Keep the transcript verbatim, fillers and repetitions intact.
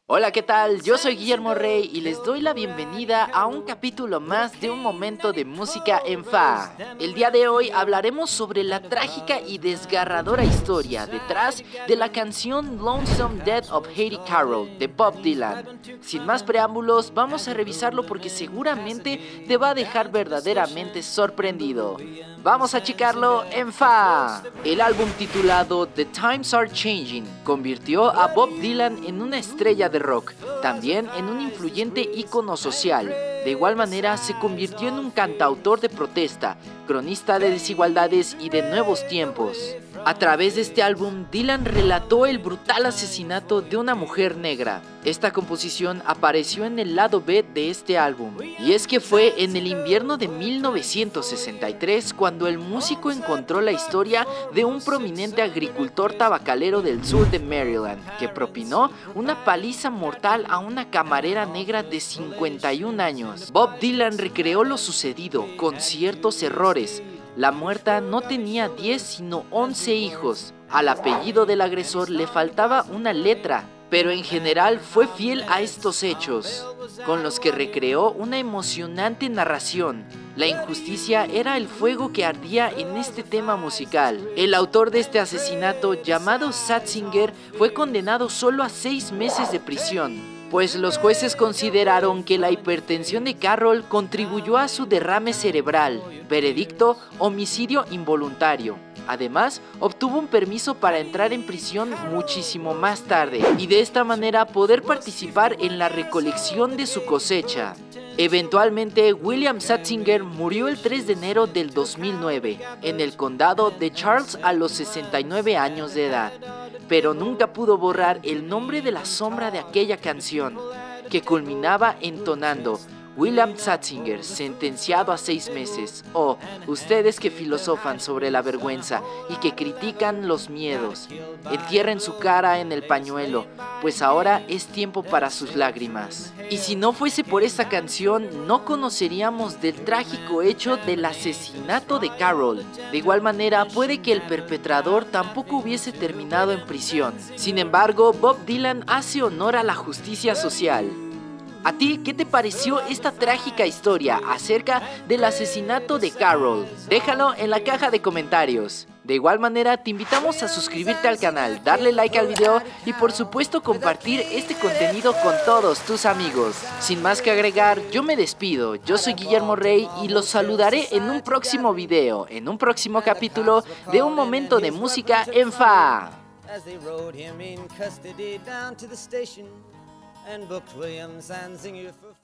Hola, ¿qué tal? Yo soy Guillermo Rey y les doy la bienvenida a un capítulo más de Un Momento de Música en Fa. El día de hoy hablaremos sobre la trágica y desgarradora historia detrás de la canción Lonesome Death of Hattie Carroll de Bob Dylan. Sin más preámbulos, vamos a revisarlo porque seguramente te va a dejar verdaderamente sorprendido. Vamos a checarlo en Fa. El álbum titulado The Times Are Changing convirtió a Bob Dylan en una estrella de rock, también en un influyente ícono social. De igual manera, se convirtió en un cantautor de protesta, cronista de desigualdades y de nuevos tiempos. A través de este álbum, Dylan relató el brutal asesinato de una mujer negra. Esta composición apareció en el lado B de este álbum, y es que fue en el invierno de mil novecientos sesenta y tres cuando el músico encontró la historia de un prominente agricultor tabacalero del sur de Maryland, que propinó una paliza mortal a una camarera negra de cincuenta y un años. Bob Dylan recreó lo sucedido, con ciertos errores. La muerta no tenía diez sino once hijos. Al apellido del agresor le faltaba una letra, pero en general fue fiel a estos hechos, con los que recreó una emocionante narración. La injusticia era el fuego que ardía en este tema musical. El autor de este asesinato, llamado Satzinger, fue condenado solo a seis meses de prisión, pues los jueces consideraron que la hipertensión de Carroll contribuyó a su derrame cerebral. Veredicto: homicidio involuntario. Además, obtuvo un permiso para entrar en prisión muchísimo más tarde y de esta manera poder participar en la recolección de su cosecha. Eventualmente, William Satzinger murió el tres de enero del dos mil nueve en el condado de Charles a los sesenta y nueve años de edad, pero nunca pudo borrar el nombre de la sombra de aquella canción, que culminaba entonando: William Satzinger, sentenciado a seis meses. Oh, ustedes que filosofan sobre la vergüenza y que critican los miedos, entierren su cara en el pañuelo, pues ahora es tiempo para sus lágrimas. Y si no fuese por esta canción, no conoceríamos del trágico hecho del asesinato de Carroll. De igual manera, puede que el perpetrador tampoco hubiese terminado en prisión. Sin embargo, Bob Dylan hace honor a la justicia social. ¿A ti qué te pareció esta trágica historia acerca del asesinato de Carroll? Déjalo en la caja de comentarios. De igual manera, te invitamos a suscribirte al canal, darle like al video y por supuesto compartir este contenido con todos tus amigos. Sin más que agregar, yo me despido. Yo soy Guillermo Rey y los saludaré en un próximo video, en un próximo capítulo de Un Momento de Música en Fa. And booked Williams and Zinger for